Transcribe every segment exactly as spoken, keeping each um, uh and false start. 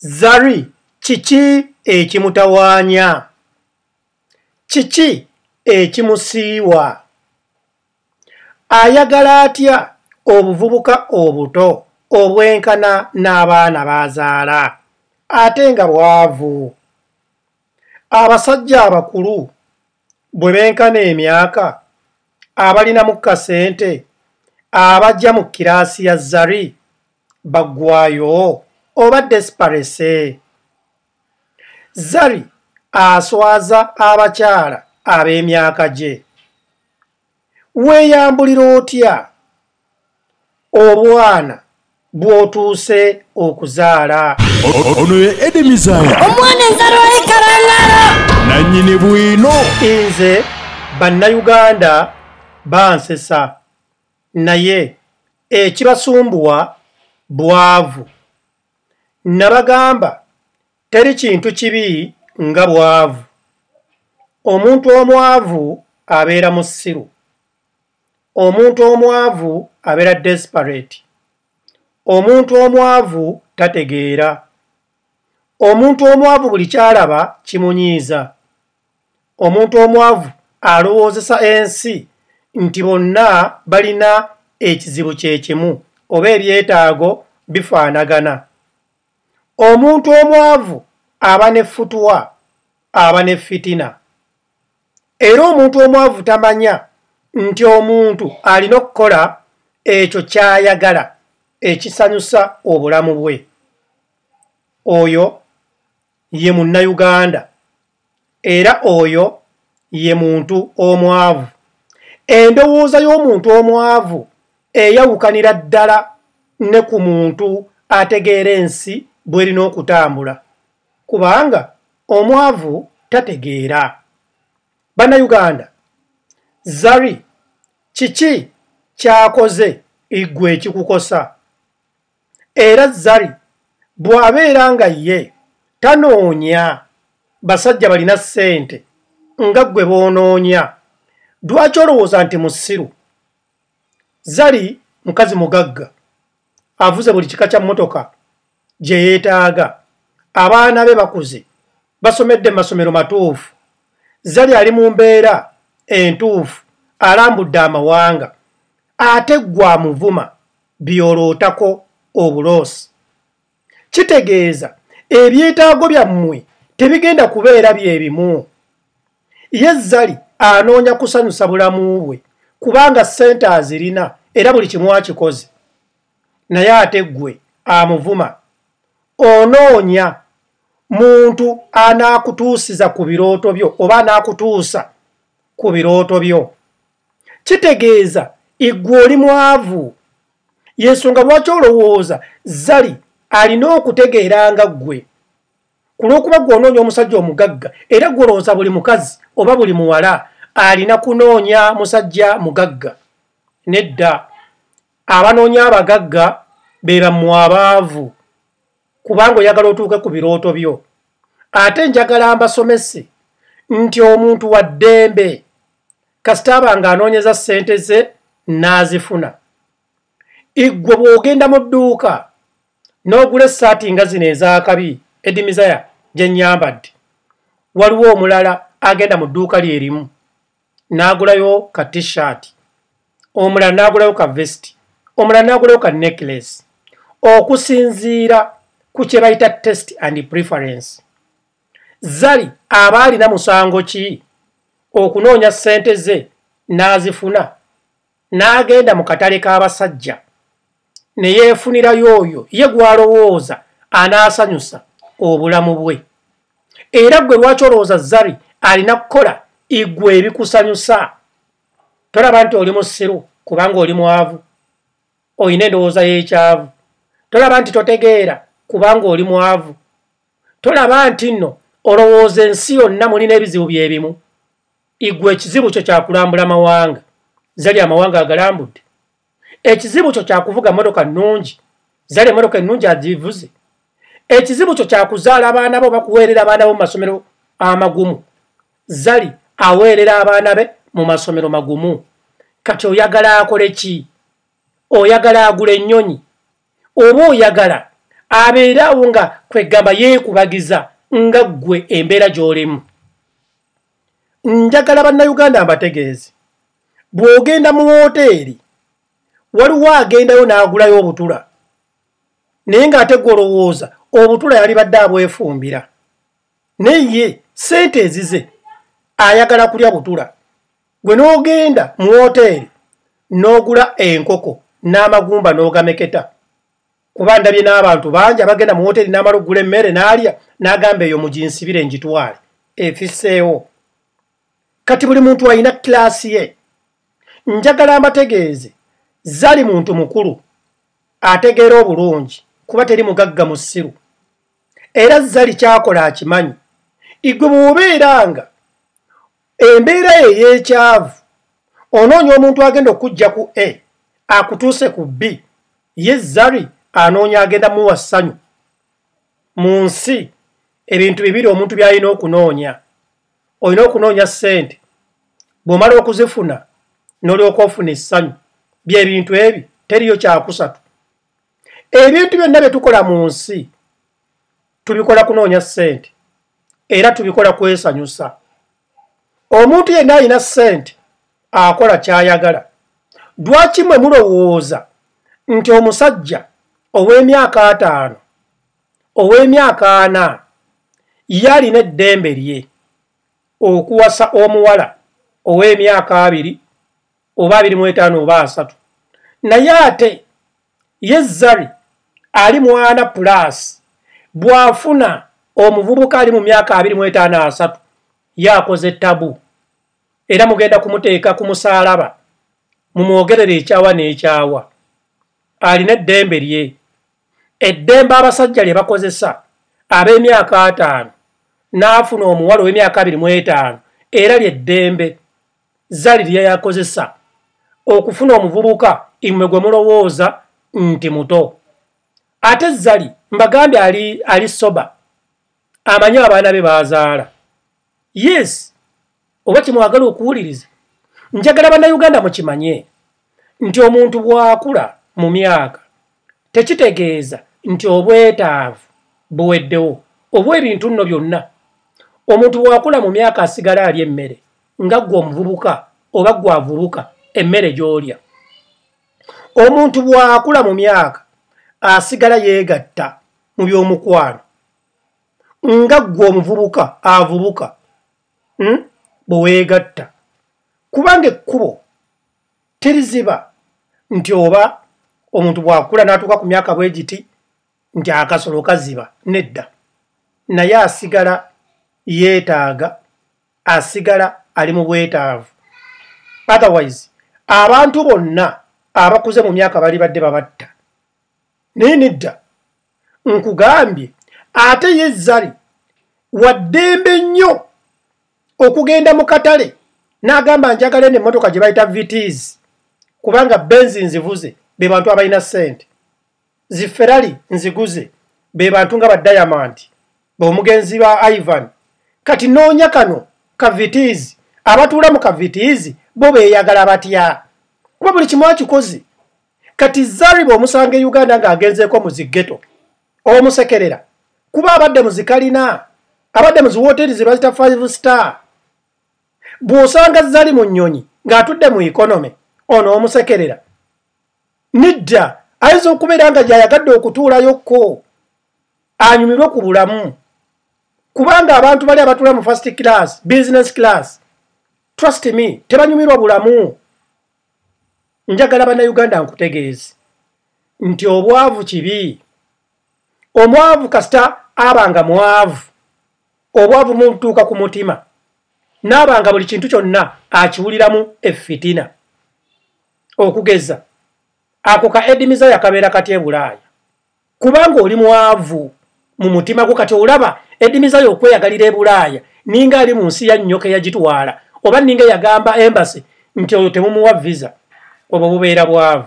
Zari kiki ekimutawaanya? Kiki ekimusiiwa? Ayagala atya obuvubuka obuto obwenkana n'abaana b'azaala ate nga bwavu? Abasajja abakulu bwe benkana emyaka, abalinamu kasente, abajja mu kiraasi ya Zari baggwayo oba desperate? Zari aswaza abakyala ab'emyaka gye. Weeyambulira otya obwana bw'otuuse okuzaala? Ono ye Edemizaya omwana enzalo ekarangala nannyini bwino. Nze bannayuganda bansesa, naye ekibasumbuwa bwavu. Nabagamba teri kintu kibi nga bwavu. Omuntu omwavu abeera musiru. Omuntu omwavu abeera desperate. Omuntu omwavu tategeera. Omuntu omwavu buli kyalaba kimunyiiza. Omuntu omwavu alowoozesa ensi nti bonna balina ekizibu kye kimu oba ebyetaago bifaanagana. Omuntu omwavu aba ne ffutwa, aba ne fitina. Era omuntu omwavu tamanya nti omuntu alina okukola ekyo ky'ayagala ekisanyusa obulamu bwe. Oyo ye munnayuganda era oyo ye muntu omwavu. Endowooza y'omuntu omwavu eyawukanira ddala ne ku muntu ategeera ensi bw'erina okutambula, kubanga omwavu tategeera. Bannayuganda, Zari kiki ky'akoze iggwe ekikukosa? Era Zari bw'abeera nga ye tanoonya basajja balina ssente nga ggwe boonoonya, lwaki olowooza nti musiru? Zari mukazi mugagga, avuze buli kika kya mmotoka gye yeetaaga, abaana be bakuze basomedde mu masomero matuufu. Zari ali mu mbeera entuufu, alambudde amawanga, ate ggwe amuvuma byolootako obuloosi. Kitegeeza ebyetaago byammwe tebigenda kubeera bye bimu. Ye Zari anoonya kusanyusa bulamu bwe kubanga ssente azirina era buli kimu akikoze, naye ate ggwe amuvuma. Onoonya muntu anaakutuusiza ku birooto byo oba anaakutuusa ku birooto byo. Kitegeeza iggwe oli mwavu. Y'ensonga lwaki olowooza Zari alina okutegeera nga ggwe, ku lw'okuba ggwe onoonya omusajja omugagga era ggwe olowooza buli mukazi oba buli muwala alina kunoonya musajja mugagga. Nedda, abanoonya abagagga be bammwe abaavu, kubanga oyagala otuuke ku birooto byo. Ate njagala mbasomese nti omuntu wa ddembe kasita aba ng'anoonyeza ssente ze n'azifuna. Iggwe bw'ogenda mu dduuka n'ogula essaati nga zino ez'akabi Edimizaya gye nnyambadde, waliwo omulala agenda mu dduuka lye erimu n'agulayo ka t-shirt, omulala n'agulayo ka vesti, omulala n'agulayo ka necklace, okusinziira ku kye bayita test and preference. Zari aba alina musango ki okunoonya ssente ze n'azifuna n'agenda mu katale k'abasajja ne yeefunirayo oyo ye gw'alowooza anaasanyusa obulamu bwe? Era ggwe lwaki olowooza Zari alina kukola iggwe ebikusanyusa? Tolaba nti oli musiru kubanga oli mwavu, olina endowooza y'ekyavu. Tolaba nti totegeera kubanga oli mwavu. Tolaba nti nno olowooza ensi yonna mulina ebizibu bye bimu. Iggwe ekizibu kyo kyakulambula mawanga. Zari amawanga agalambudde. Ekizibu kyo kyakuvuga mmotoka nnungi. Zari emmotoka ennungi agivuze. Ekizibu kyo kyakuzaala abaana bo bakuweerera abaana bo mu masomero amagumu. Zari aweerera abaana be mu masomero magumu. Kati oyagala akole ki? Oyagala agula ennyonyi oba oyagala abeerawo nga kwegamba yeekubagiza nga ggwe embeera gy'olimu. Njagala bannayuganda mbategeeze, bw'ogenda mu woteeri waliwo agendayo n'agulayo obutula, naye ng'ate gw'olowooza obutula yali badde abwefumbira, naye ssente ezize ayagala kulya butula. Gwe n'ogenda mu woteeri n'ogula enkoko n'amagumba n'ogameketa, kuba ndabye n'abantu bangi abagenda mu woteeri n'amala okugula emmere n'alya n'agamba eyo muginsibire ngitwale, efisseewo. Kati buli muntu alina kilaasi ye. Njagala mbategeeze, Zari muntu mukulu ategeera obulungi kuba teri mugagga mu ssiru, era Zari kyakola akimanyi. Igwe bw'obeeranga embeera ye ey'ekyavu onoonya omuntu agenda okujja ku A akutuuse ku B, ye Zari anoonya agenda muwa ssanyu. Mu nsi ebintu bibiri omuntu by'alina okunoonya. Olina okunoonya ssente, bw'omala okuzifuna n'olyoka ofuna essanyu. Bye bintu ebi teriyo kyakusatu. Ebintu byonna bye tukola mu nsi tubikola kunoonya ssente era tubikola kwesanyusa. Omuntu yenna alina ssente akola ky'ayagala. Lwaki mwe mulowooza nti omusajja ow'emyaka ataano ow'emyaka ana ye alina eddembe lye okuwasa omuwala ow'emyaka abiri oba abiri mu etaano oba asatu, naye ate ye Zari ali mwana pulaasi bw'afuna omuvubuka ali mu myaka abiri mu etaano asatu yakoze tabu, era mugenda kumuteeka ku musaalaba mumwogerere ekyawa n'ekyawa. Alina eddembe lye, eddembe abasajja lye bakozesa ab'emyaka ataano n'afuna omuwala ow'emyaka abiri mu etaano era lye ddembe Zari lye yakozesa okufuna omuvubuka imwe gwe mulowooza nti muto. Ate Zari mbagambye ali, ali soba, amanyi abaana be baazaala. Yes, oba kimwagala okuwuliriza. Njagala bannayuganda mukimanye nti omuntu bw'akula mu myaka tekitegeeza nti obwetaavu buweddewo obw'ebintu nno byonna. Omuntu bw'akula mu myaka asigala alya emmere nga ggwe omuvubuka oba ggwe avubuka emmere gy'olya. Omuntu bw'akula mu myaka asigala yeegatta mu by'omukwano nga ggwe omuvubuka avubuka hmm? bwe weegatta, kubanga ekkubo teriziba nti oba omuntu bw'akula n'atuuka ku myaka bwe giti nti akasolo kaziba, nedda. Naye asigala yeetaaga, asigala ali mu bwetaavu. Otherwise abantu bonna abakuze mu myaka bali badde babatta, naye nedda. Nkugambye ate ye Zari waddembe nnyo okugenda mu katale n'agamba njagala eno emmotoka gye bayita vitiizi kubanga benzi nzivuze be bantu abalina ssente, ziferali nziguze be bantu nga ba Diamond, b'omugenzi ba Ivan. Kati noonya kano kavitiizi, abatuula mu kavitiizi bo beeyagala batya? Kuba buli kimu akikoze. Kati Zari bw'omusanga e Uganda ng'agenzeeko mu zigeto omusekerera, kuba abadde mu zikalina, abadde mu ziwooteri ze bazita five star. Bw'osanga Zari mu nnyonyi ng'atudde mu economy, ono omusekerera, nedda ayinza okubeera nga gy'ayagadde okutuulayokko anyumirwe ku bulamu, kubanga abantu bali abatuula mu first class, business class, trust me, tebanyumirwa bulamu. Njagala bannayuganda nkutegeeze nti obwavu kibi. Omwavu kasita abanga mwavu, obwavu mutuuka ku mutima, n'abanga buli kintu kyonna akiwuliramu effitina. Okugeza ako ka edimiza yakabeera kati e Bulaaya, kubanga oli mwavu mu mutima gwo. Kati olaba edimiza y'okweyagalira e Bulaaya ninga ali mu nsi ya nnyoka eyagitwala, oba ninga yagamba embassy nti oyo temumuwa visa, obwo bubeera bwavu.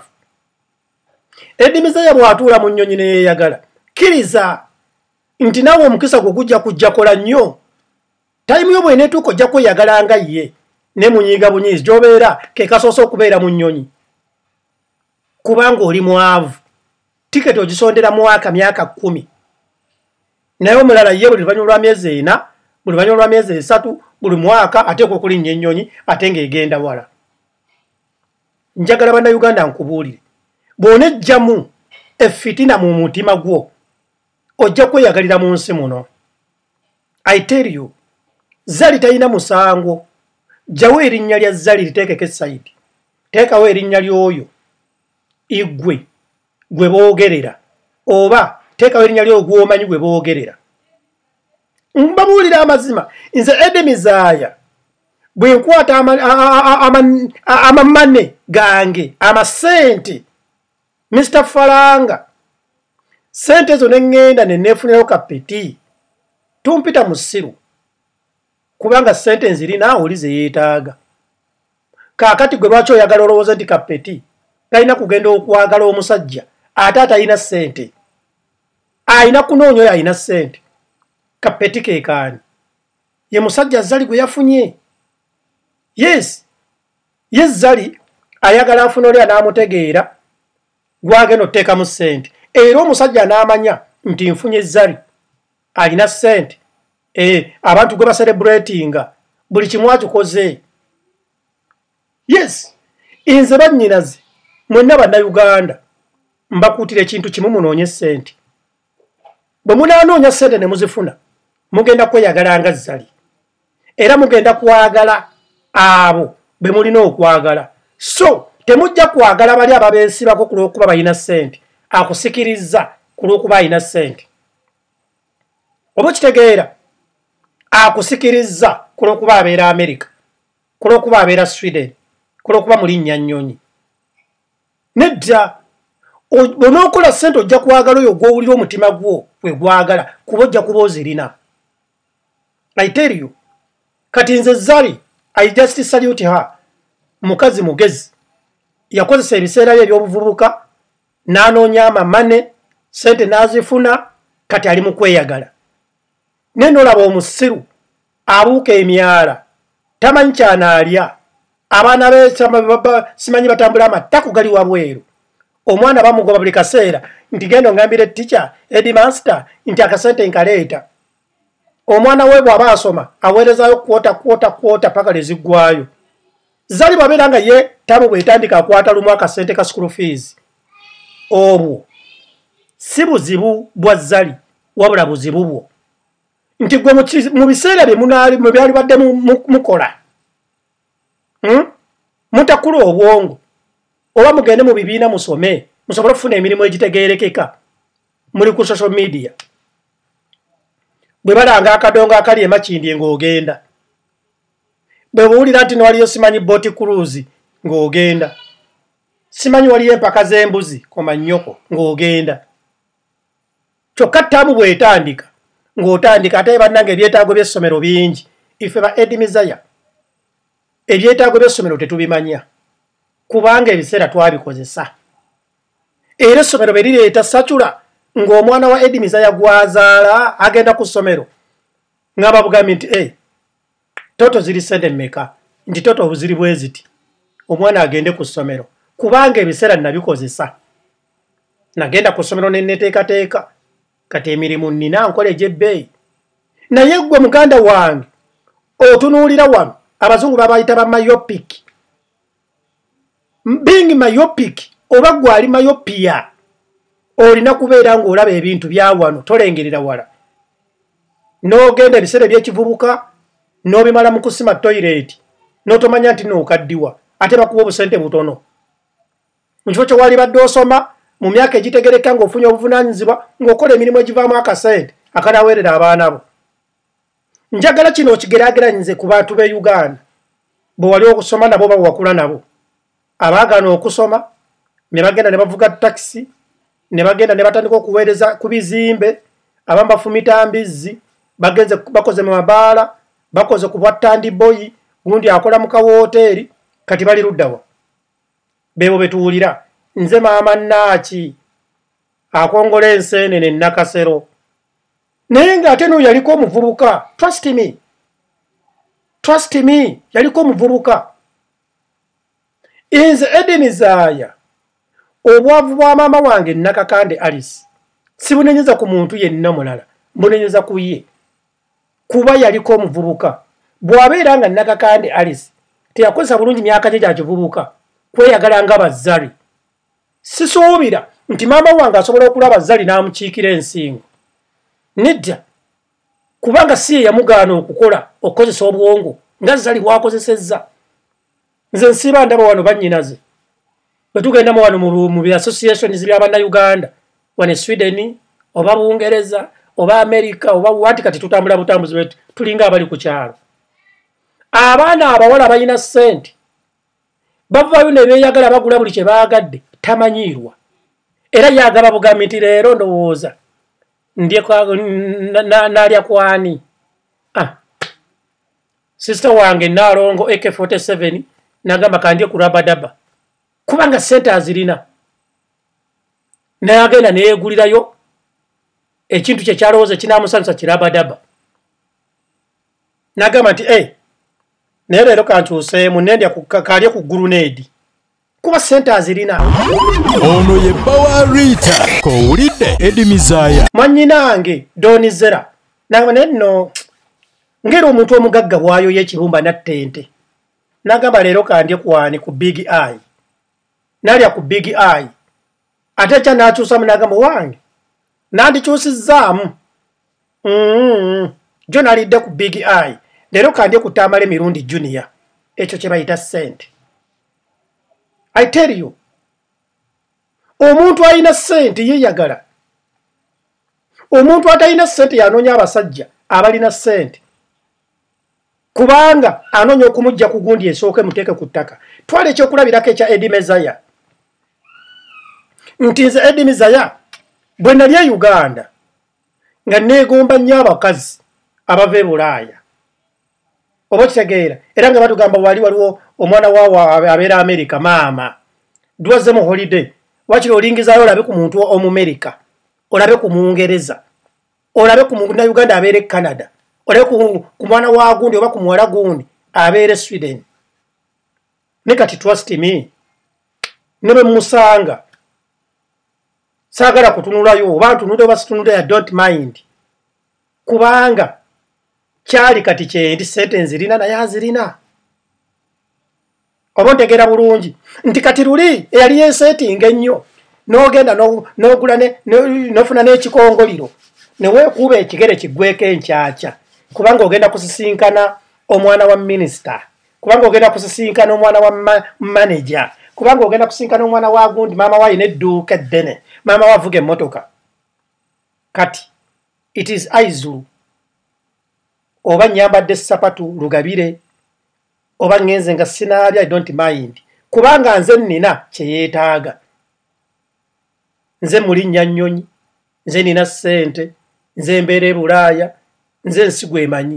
Edimiza ya bw'atuula mu nnyonyi neyeeyagala, kkiriza nti naawe omukisa gwe gujja kujja kola nnyo. Tayimu yo bw'eneetuuka ojja kweyagala nga ye, ne munyiiga bunyiizi gy'obeera ke kasoose okubeera mu nnyonyi, kubanga oli mwavu. tiketi ogisondera mwaka myaka kumi naye omulala ye buli luvannyuma lwa myezi ena buli luvannyuma lwa myezi esatu buli mwaka ateekwa okulinnya ennyonyi ate ng'egenda wala. Njagala bannayuganda nkubuulire bw'onejjamu effitina mu mutima gwo ojja kweyagalira mu nsi muno. I tell you, Zari talina musango. Jjawo erinnya lya Zari liteekeko essayidi. Teekawo erinnya ly'oyo igwe gwe boogerera oba teekawo erinnya ly'oyo gw'omanyi gwe boogerera. Mbabuulira amazima nze Edemizaaya bwe nkwata amamane gange amasente Mister Falanga sente zo ne ŋŋenda ne neefunirayo kapeti tumpita musiru kubanga sente nzirina oli ze yeetaaga. Kaakati gwe lwaki oyagala olowooza nti kapeti talina kugenda okwagala omusajja ate atalina sente ayina kunoonya oyo ayina sente. Kapeti keekaani ye musajja Zari gwe yafunye. Yes, ye Zari ayagala afuna oli anaamutegeera gwagenda otteekamu ssente era omusajja anaamanya nti nfunye Zari alina ssente. Eh, abantu gwe baserebulatinga buli kimu akikoze. Yes, nze bannyinaze mwenna bannayuganda mbakuutira ekintu kimu munoonye ssente. Bwe munaanoonya ssente ne muzifuna mugenda kweyagalanga Zari era mugenda kwagala abo be mulina okwagala. So temujja kwagala bali ababeesibako ku lw'okuba balina ssente akusikiriza ku lw'okuba alina ssente. Oba okitegeera akusikiriza ku lw'okuba abeera America ku lw'okuba abeera Sweden ku lw'okuba mulinnya nnyonyi. Nedda bw'onookola ssente ojja kwagala oyo gw'owulira omutima gwo bwe gwagala kuba ojja kuba ozirina. I tell you, kati nze Zari I just salute her. Mukazi mugezi yakozesa ebiseera bye eby'obuvubuka n'anoonya amamane ssente n'azifuna kati ali mu kweyagala. Naye n'olaba omusiru abuuka emyala tamanyi kyanaalya abaana be simanyi batambula amattaku gali wabweru. Omwana bamugoba buli kaseera nti genda ongambire teacher headmaster nti akasente nkaleeta. Omwana we bw'aba asoma aweerezaayo kwota kwota kwota paka leziggwayo. Zari bwabeera nga ye tamu bwetandika akwata lumu akasente ka school fees obwo si buzibu bwa Zari wabula buzibu bwo nti gwe mu biseera bye munaali mu byali badde mukola hmm? Mutakula obwongo oba mugende mu bibiina musome musobole okufuna emirimu egitegeerekeka muli ku social media. Bwe balanga akadongo akali emakindye ng'ogenda bwe buwulira nti waliyo simanyi boati cruise ng'ogenda simanyi waliyo empaka z'embuzi koma nnyoko ng'ogenda. Kyokka ttaamu bw'etandika ng'otandika ate bannange ebyetaago by'essomero bingi. Ife ba Edimizaaya ebyetaago by'essomero tetubimanya kubanga ebiseera twabikozesa era essomero bwe lireeta sacula ng'omwana wa Edimizaaya gwazaala agenda ku ssomero ng'aba bugambye nti eh, toto ziri ssente mmeka nti toto ziri bwe ziti omwana agende ku ssomero kubanga ebiseera nabikozesa. Nagenda ku ssomero ne neteekateeka kati emirimu nnina nkola egy'ebbeeyi. Naye ggwe muganda wange otunuulira wano abazungu babayita ba myopic. Being myopic oba ggwe ali myopia olina kubeera ng'olaba ebintu bya wano tolengerera wala. N'ogenda ebiseera by'ekivubuka n'obimala mu kusima toilet n'otomanya nti nookaddiwa ate bakuwa obusente butono. Mu kifo kye wali badde osoma mu myaka egitegereka ng'ofunye obuvunaanyizibwa ng'okola emirimu egivaamu akasente akanaaweerera abaana bo. Njagala kino okigeraageranyize ku bantu b'e Uganda bwe wali okusoma nabo ba wakula nabo abaagana okusoma ne bagenda ne bavuga takisi ne bagenda ne batandika okuweereza ku bizimbe abamu bafumita mbizzi bagenze bakoze mu mabaala bakoze ku bwattandi boyi gundi akola mu kawooteri kati bali luddawa. Bebo betuwulira nze maama Naaki akongola enseenene Nakasero naye ng'ate n'oyo yaliko omuvubuka. Trust me, trust me, yaliko omuvubuka. Nze Edimizaaya obwavu bwa maama wange Nakakande Alice sibunenyeza ku muntu yenna mulala mbunenyeza ku ye kuba yaliko omuvubuka bw'abeera nga Nakakande Alice teyakozesa bulungi myaka gye gya kivubuka kweyagala nga Bazari sisuubira nti maama wange asobola okulaba Zari n'amukiikira ensingo nedda kubanga si ye yamugaana okukola okukozesa obwongo nga Zari bw'akozesezza nze nsiiba ndaba wano bannyinaze bwe tugendamu wano mu bi associations by'Abannayuganda wane Sweden oba Bungereza oba America oba wati kati tutambula butambuzi wetu tulinga abali ku kyalo abaana abawala bayina ssente bavayo ne beeyagala bagula buli kye baagadde tamanyiirwa era yagaba bugambi nti leero ndowooza naalya kwani ah. Sister wange Nalongo A K forty-seven nagamba kandye ku Rabadaba kubanga ssente azirina nayagenda neegulirayo ekintu kye kyalowooza kinaamusanyusa kirabadaba nagamba nti eh naye leero kankyuseemu nendya kalye ku guluneedi kuba ssente azirina ono ye Bawa Rita kowulidde Eddie Mizaya mwannyinange Donizera nagamba naye nno ngera omuntu omugagga bwayo y'ekibumba nattente nagamba leero kandye kwani ku Big Eye nalya ku Big Eye ate kya n'akyusamu nagamba wange nandikyusizzaamu mm jo nalidde ku Big Eye leero kandye ku Tamale Mirundi Junior ekyo kye bayita ssente I tell you omuntu ayina ssente yeeyagala omuntu atalina ssente yanoonya abasajja abalina ssente kubanga anoonya okumujja ku gundi esooke muteeke ku ttaka twala ekyokulabirako ekya Eddie Mizaya nti nze Eddie Mizaya bwe nali e Uganda nga neegomba nnyo abakazi abava e Bulaaya oba kitegeera era nga batugamba wali waliwo omwana waawo abeera America maama dwaze mu holiday wakiri olingizaayo olabe ku muntu omumerika olabe ku Mungereza olabe ku na Uganda abeera e Canada olabe ku, ku mwana wa gundi oba ku muwala gundi abeera e Sweden ne kati trust me ne bwe musanga saagala kutunulayo oba ntunudde oba situnudde I don't mind kubanga kyali kati kyendi ssente nzirina naye azirina oba ntegeera bulungi nti kati luli eyali yensetinga ennyo n'ogenda n'ogula n'ofuna n'ekikongoliro ne weekuuba ekigere kiggweko enkyakya kubanga ogenda kusisinkana omwana wa minisita kubanga ogenda kusisinkana omwana wa manager kubanga ogenda kusisinkana omwana wa gundi maama wa ayina edduuka eddene maama wa avuga emmotoka kati it is Aizulu oba nyambadde sapatu lugabire oba ngenze nga sinaalya I don't mind kubanga nze nina kye yeetaaga nze mulinnya nnyonyi nze nina ssente nze mbeera e Bulaaya nze nsigo emanyi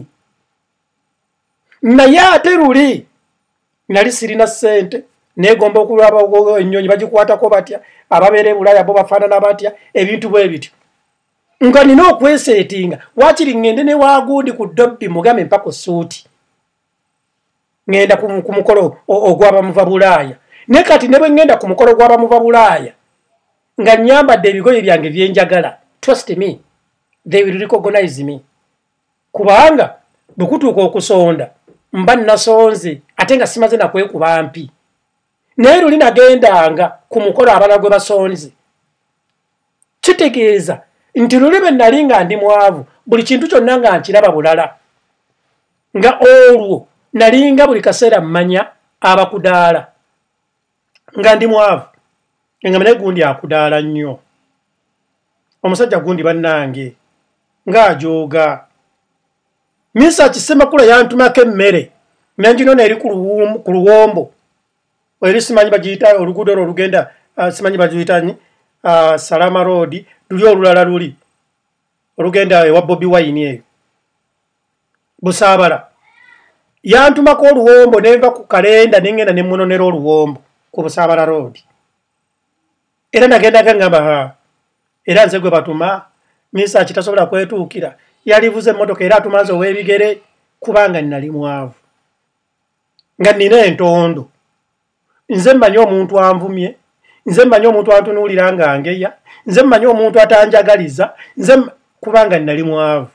naye ate luli nali sirina ssente neegomba okulaba ennyonyi bagikwatako batya ababeera e Bulaaya bo bafaanana batya ebintu bwe bityo nga nina okweseetinga waakiri ngende ne waagundi ku Dobbi mugambe mpako suuti ngenda ku mukolo ogw'abamuva Bulaaya ne kati ne bwe ngenda ku mukolo gw'abamuva Bulaaya nga nyambadde ebigoye byange byenjagala trust me they will recognize me kubanga bwe kutuuka okusonda mba nasonze ate nga simaze nakwekuba mpi naye luli nagendanga ku mukolo abala gwe basonze kitegeeza nti luli bwe nali nga ndi mwavu buli kintu kyonna nga nkiraba bulala nga olwo nalinga buli kaseera mmanya abakudaala nga ndi mwavu nga mene gundi akudaala nnyo omusajja gundi bannange ng'ajooga misa kisemakula yantumako emmere nanjino neeri ku luwombo eri simanyi bagiyita oluguudo olwo olugenda uh, simanyi bagiyita uh, Salama Road luli olulala luli olugenda ewa Bobi Wine eyo Busaabala yantumako oluwombo nenva ku kalenda nengenda ne munonera oluwombo ku Busaabala Road era nagendaga ngamba era nze gwe batuma misa kitasobola kwetuukira yalivuze emmotoka era atumaze ow'ebigere kubanga nali mwavu nga nina entondo nze mmanyi omuntu anvumye nze mmanyi omuntu antunuulira nga ngeya, nze mmanyi omuntu atanjagaliza, nze kubanga nali mwavu.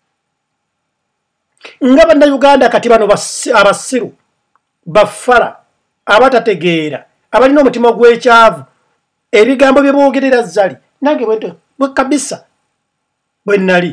Nga bannayuganda kati bano abasiru, baffala, abatategeera, abalina omutima gw'ekyavu, ebigambo bye boogerera Zari, nange bwe kabisa bwe nnali.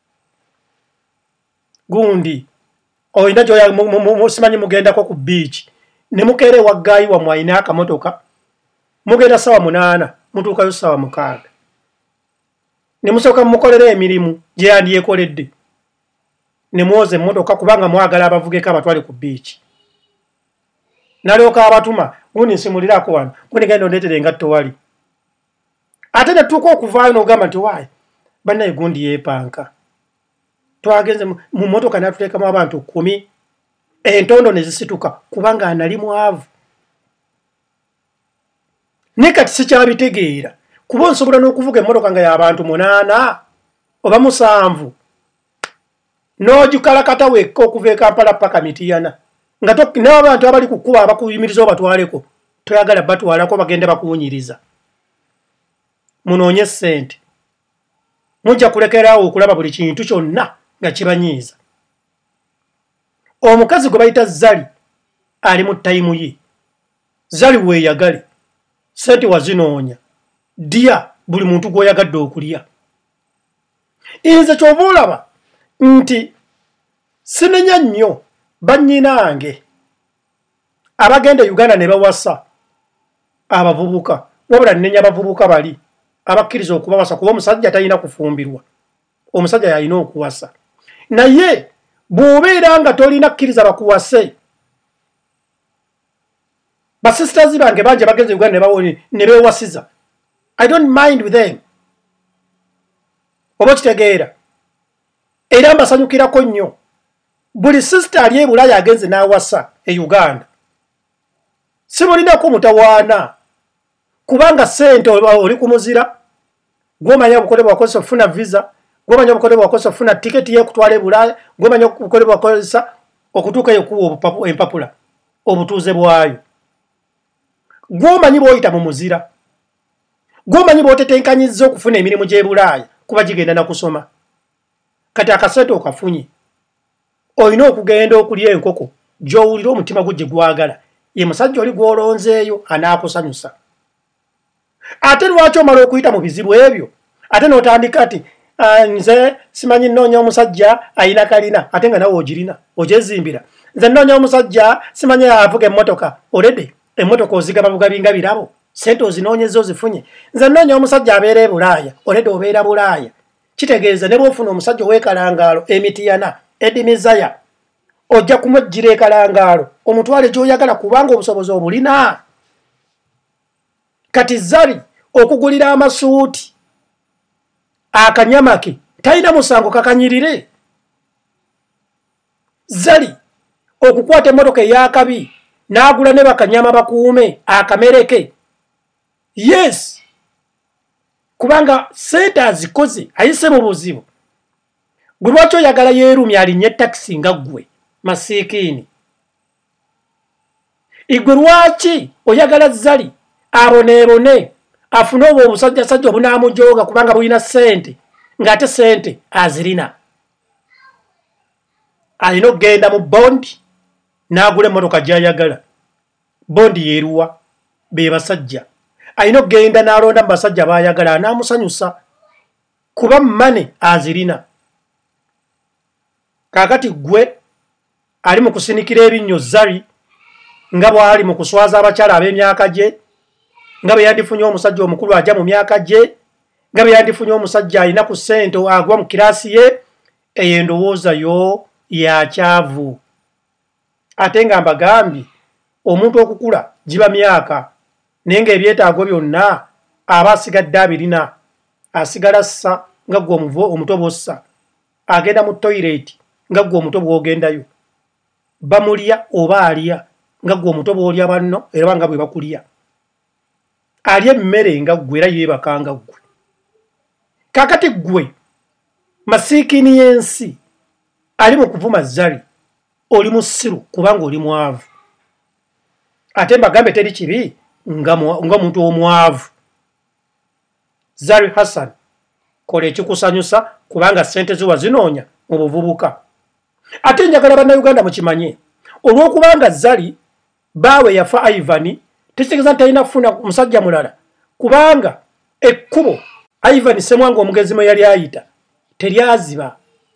Gundi, oyina gy'oya simanyi mugendako ku biici, ne mukeera ewa ggaayi wammwe ayina akamotoka, mugenda ssaawa munaana, mutuukayo ssaawa mukaaga. Ne musooka mukolera emirimu gye yandyekoledde. Ne mwoza emmotoka kubanga mwagala abavugeka abatwale ku biici. Nalyoka abatuma, gundi nsimulirako wano, gundi genda ondeetere engatto wali. Ate ne tuuka okuvaayo n'ogamba nti waayi, bannaye gundi yeepanka. Twagenze mu mmotoka n'atuteekamu abantu kkumi, entondo ne zisituka kubanga anali mwavu. Ne kati sikyabitegeera kuba nsobola n'okuvuga emmotoka nga y'abantu munaana oba musanvu. N'ogikalakata wekka okuva e Kampala paka Mityana. Nga n'abantu abali ku kkubo abakuyimiriza obatwaleko, toyagala batwalako bagende bakuwunyiriza. Munoonye ssente. Mujja kulekeraawo okulaba buli kintu kyonna nga kibanyiiza. Omukazi gwe bayita Zari ali mu tayimu ye. Zari weeyagale. Ssente wazinoonya. Dya buli muntu gw'oyagadde okulya. Nze ky'ova olaba nti sinenya nnyo bannyinange abagenda Uganda ne bawasa abavubuka, wabula nnenya abavubuka bali abakkiriza okubawasa kuba omusajja talina kufumbirwa. Omusajja yalina okuwasa. Naye bw'obeera nga tolina kkiriza bakuwase, basisitazi bange bangi bagenze Uganda ne bawoni ne beewasiza. I don't mind with them. Oba kitegeera. Era mbasanyukirako nnyo. Buli sisita ali e Bulaaya agenze n'awasa e Uganda. Simulinako mutawaana. Kubanga ssente oli ku muzira, gw'omanya obukole bwakozesa okufuna visa, gw'omanya obukole bwakozesa okufuna tiketi y'okutwala e Bulaaya, gw'omanya obukole bwakozesa okutuuka eyo kuwa empapula obutuuze bwayo. Gw'omanyi bw'oyita mu muzira, gw'omanyi bw'otetenkanyizza okufuna emirimu gy'e Bulaaya kuba gigenda na kusoma. Kati akasente okafunye, olina okugenda okulya enkoko gy'owulira omutima gwo gye gwagala. Ye musajja oli gw'olonzeeyo anaakusanyusa. Ate lwaki omala okuyita mu bizibu ebyo, ate n'otandika ati nze simanyi nnoonya omusajja ayina kalina, ate nga nawe ogirina ogyezimbira. Nze nnoonya omusajja simanyi avuga emmotoka, olede emmotoka ozigaba bugabi nga birabo, ssente ozinoonyeza ozifunye. Nze nnoonya omusajja abeera e Bulaaya, olede obeera Bulaaya. Kitegeeza ne bw'ofuna omusajja ow'ekalangaalo Emityana Edimizaya, ojja kumujjira ekalangaalo omutwale gy'oyagala kubanga obusobozi obulina. Kati Zari okugulira amasuuti akanyamake talina musango kakanyirire. Zari okukwata emmotoka ey'akabi n'agula ne bakanyama bakuume akamereke. Yes, kubanga ssente azikoze ayise mu buzibu. Gwe lwaki oyagala yeerumya alinnye takisi nga ggwe masiikiini? Igwe lwaki oyagala Zari aboneebone afune obwo obusajjasajja obunaamujooga kubanga bulina ssente ng'ate ssente azirina? Alina okugenda mu bondi n'agula emmotoka gy'ayagala. Bondi yeeruwa? Be basajja. Alina okugenda n'alonda mu basajja baayagala anaamusanyusa kuba mmane azirina. Kaakati gwe ali mu kusinikira ebinnyo Zari nga bw'ali mu kuswaza abakyala ab'emyaka gye, nga bwe yandifunye omusajja omukulu ajja mu myaka gye, nga bwe yandifunye omusajja alina ku ssente agwa mu kiraasi ye. Eyo endowooza yo ya kyavu. Ate nga mbagambye omuntu okukula giba myaka, naye ng'ebyetaago byonna aba asigadde abirina. Asigala ssa nga gwe omuto bw'ossa, agenda mu toyireti nga gwe omuto bw'ogendayo, bamulya oba alya nga gwe omuto bw'olya banno era nga bwe bakulya. Alya emmere nga ggwe era yeebaka nga ggwe. Kaakati ggwe masiikini y'ensi ali mu kuvuma Zari, oli musiru kubanga oli mwavu. Ate mbagambe teri kibi nga muntu omwavu. Zari Hassan, kola ekikusanyusa kubanga ssente zo wazinoonya mu buvubuka. Ate njagala bannayuganda mukimanye, olw'okubanga Zari baawe yafa Ivan, tekitegeeza nti alina kufuna musajja mulala, kubanga ekkubo Ivan Ssemwanga omugezi mwe yali ayita teryaziba,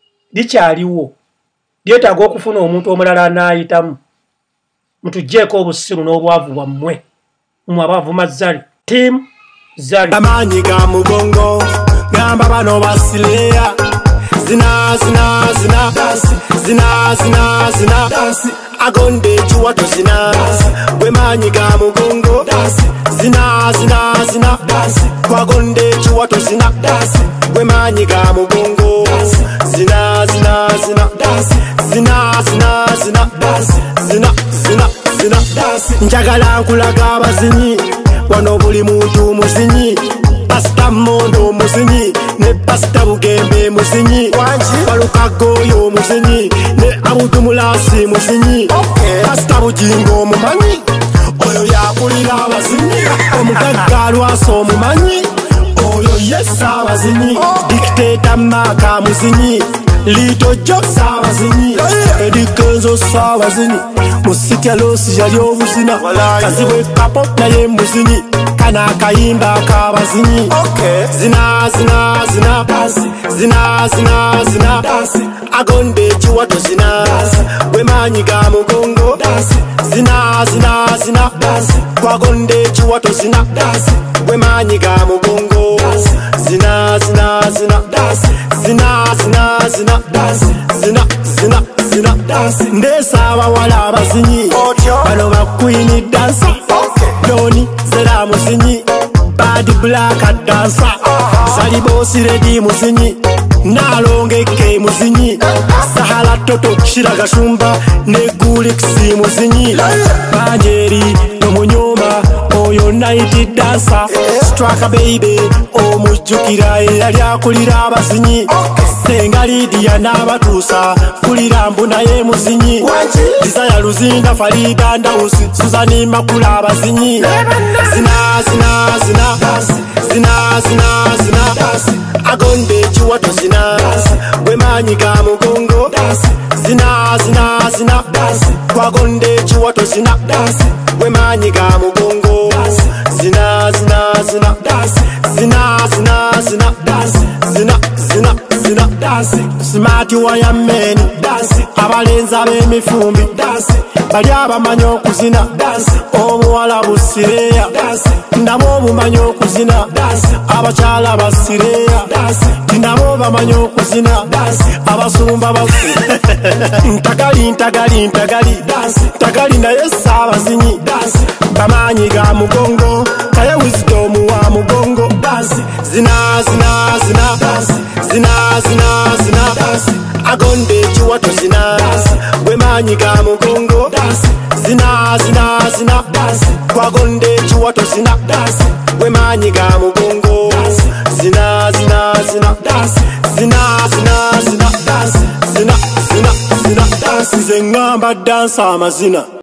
likyaliwo, lyetaaga okufuna omuntu omulala anaayitamu. Mutugjeeko obusiru n'obwavu bwammwe mmwe abavuma Zari. Team Zari. Amaanyi ga mugongo gamba bano basileya zina zina zina zina zina zina agonde chiwato zina gwe maanyi ga mugongo zina zina zina kwagonde chiwato zina gwe maanyi ga mugongo zina zina zina zina zina zina zina zina zina njagala nkulaga abazinyi wano buli muntu muzinyi pasta mondo muzinyi ne pasta bugembe muzinyi baluka goyo muzinyi ne abutu mulasi muzinyi pasta bujingo mumanyi oyo yakulira abazinyi omugagga lwaso omumanyi oyo yesa abazinyi dictator maka muzinyi Lito Josa abazinyi edikenzo sa abazinyi musitya losi yali obuzina kazibwe kapo naye muzinyi kana kayimba kabazinyi zina zina zina zina zina zina agonde chiwato zina gwe maanyi ga mugongo zina zina zina kwagonde chiwato zina gwe maanyi ga mugongo zina zina zina zina zina zina zina zina zina ndesa abawala abazinyi bano bakwini dansa doni zera muzinyi bad black dansa Zari bosi redi muzinyi nalongeke muzinyi sahala toto shiraga shumba neguliksi muzinyi banjeri nomunyoma oyo night dansa straka baby omujukira era lyakulira abazinyi senga lidia n'abatuusa kulira mbuna ye muzinyi Desire Luzinda Farida Ndawusi Suzani Makula abazinyi zina zina zina zina zina zina agonde chiwato zina gwe maanyi ga mugongo zina zina zina kwagonde chiwato zina gwe maanyi ga mugongo zina zina zina zina zina zina zina zina zina smart wire men abalenza b'emifumbi bali abamanyi okuzina omuwala busireya nabo obumanyi okuzina abakyala basireya nabo bamanyi okuzina abasumba basi ntagali ntagali ntagali ntagali naye saabazinyi bamaanyi ga mugongo kaye wisdom wa mugongo zina zina zina zina zina zina agonde chiwato zina gwe maanyi ga mugongo zina zina zina kwagonde chiwato zina gwe maanyi ga mugongo zina zina zina zina zina zina zina zina zina nze ngamba dansa amazina